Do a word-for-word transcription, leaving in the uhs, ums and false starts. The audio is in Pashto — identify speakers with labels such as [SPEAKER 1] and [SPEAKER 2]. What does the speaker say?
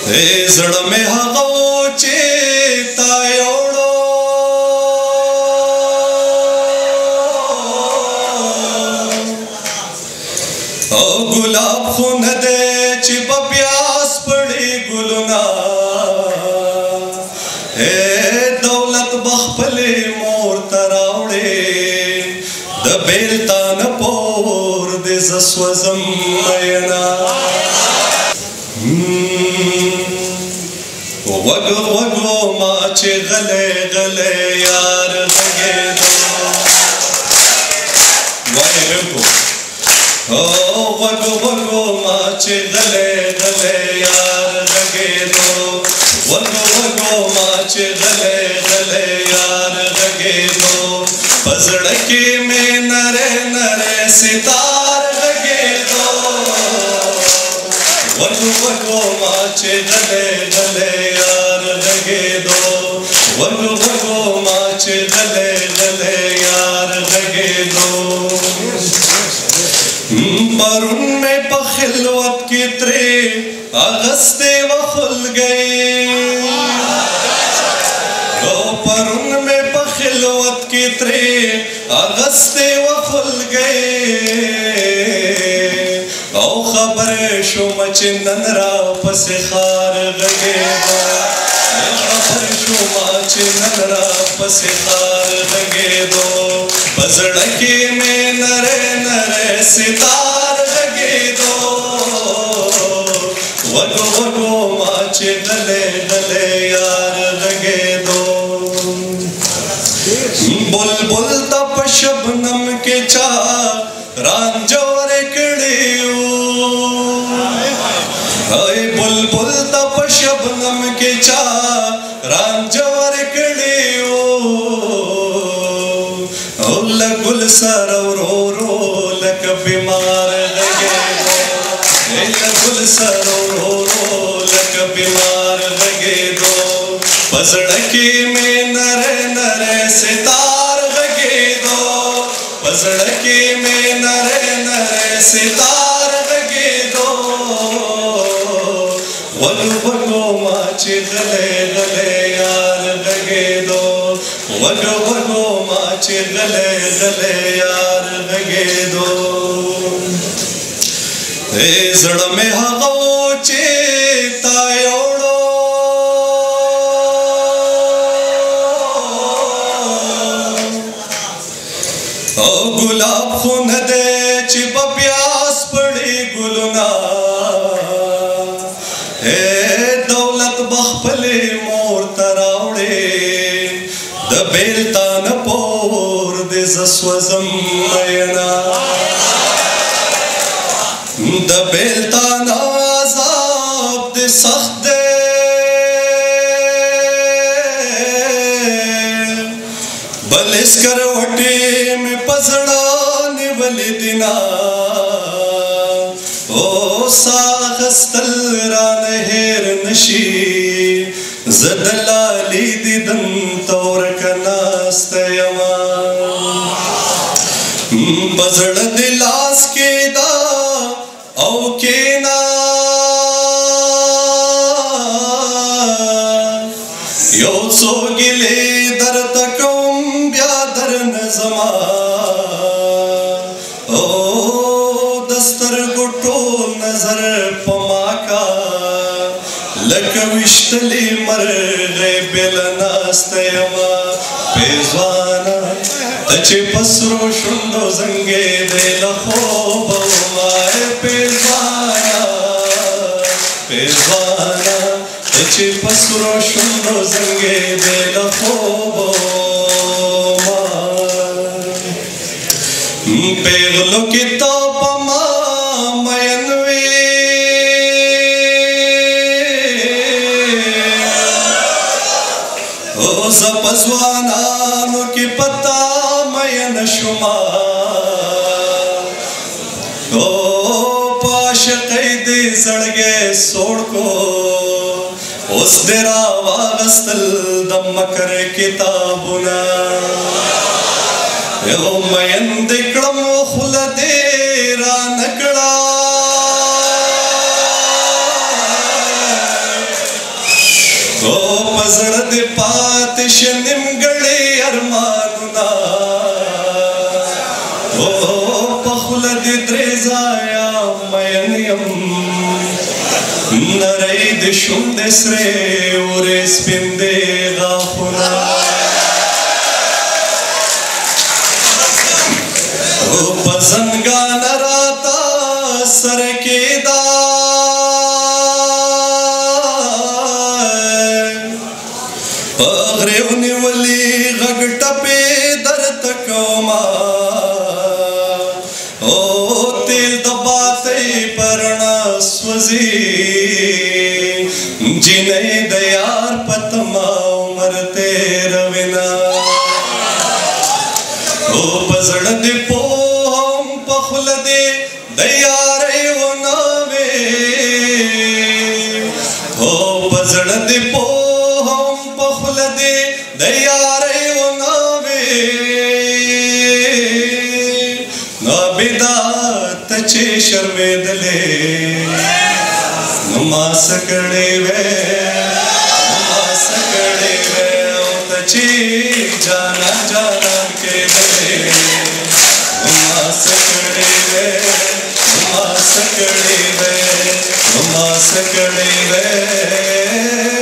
[SPEAKER 1] زړه مې هغه و چې تا یوړو او ګلاب خو نه دی چې په پیاس پړي ګلونه دولت به خپلې مور ته راوړې د بیلتان پور دې زه سوځم میینه وګو وګو ما چې غلې غلې یار غږېدو وایي بالکل وګو وګو ما چې غلې غلې یار غږېدو وګو وګو ما چې غلې غلې یار غږېدو په زړه کې مې نرې نرې ستار غږېدو وګو وګو ما چې غلې غلې یار غږېدو وګو وګو ما چې غلې غلې یار غږېدو پرون میں پا خلوت کی ترے اغسطے و خل گئی پرون میں پا خلوت کی ترے اغسطے و خل گئی او خبر شو مچندن را پس خار غږېدو خبر شو مچندن را پس خار غږېدو په زړه کې مې نرې نرې ستار غږېدو وګو وګو ما چې غلې غلې یار غږېدو بلبل ته په شبنم کې چا رانجورې کړې هاي بلبل ته په شبنم کې چا رانجورې کړې او لګل سره ورو ورو لکه بیمار غږېدو لګل سره ورو ورو لکه بیمار غږېدو په زړه کې مې نرې نرې ستار غږېدو په زړه کې مې نرې نرې ستار غږېدو وګو وګو ما چې غلې غلې یار غږېدو وګو وګو ما چې غلې غلې یار غږېدو زړه مې هغه و چې تا یوړو او ګلاب خو نه دی چې په پیاس پړي ګلونه دولت به خپلې مور ته راوړې د بیلتان پور دې زه سوځم میینه د بیلتان عذاب دې سخت دی بل اسکروټې مې په زړه نیولې دینه او ساه اخیستل رانه هېر نشي زه د لالي دیدن ته ورکه ناسته یمه په زړه دې لاس کېده او کېنه یو څو ګیلې درته کوم بیا درنه ځمه او د سترګو ټول نظر په ما کا لکه ویشتلې مرغې بېله ناسته یمه پېزوانه ته چې په سرو شونډو زنګېدې له خوبه ومه پېزوانه پېزوانه ته چې په سرو شونډو زنګېدې له خوبه ومه پېغلو کې ته په ما مین وې او زه په ځوانانو کې په تا مین شومه او په عاشقۍ دې زړګی سوړ کو اوس دې راواغستل د مکر کتابونه یو مین دې کړم خوله دې رانکړه پزړه دې پاتې شه نیمګړی ارمانونه او په خوله دې درې ځایه مین یم نری دې شونډې سرې اورې سپین دې غاښونه او په زنګانه راته سره کېده په غريو نیولې غږ ټپې درته کومه او تیل د باتۍ په رڼا سوځي جنۍ د یار په تمه عمر تېروینه او په زړه دې پوه هم په خوله دې د یارۍ ونه وې او په زړه دې پوه هم په خوله دې د یارۍ ونه وې نو عابده ته چې شرمېدلې نو ما څه کړې وې نو ما څه کړې وې او ته چې جانان جانان کېدلې نو ما څه کړې وې نو ما څه کړې وې نو ما څه کړې وې